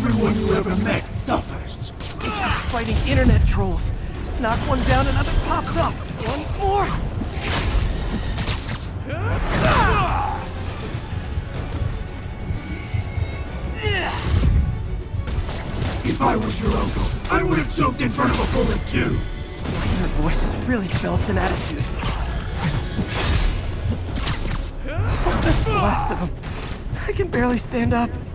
Everyone you ever met suffers. Fighting internet trolls. Knock one down, another pops up. One more. If I was your uncle, I would have choked in front of a bullet too. Your voice has really developed an attitude. Oh, that's the last of them. I can barely stand up.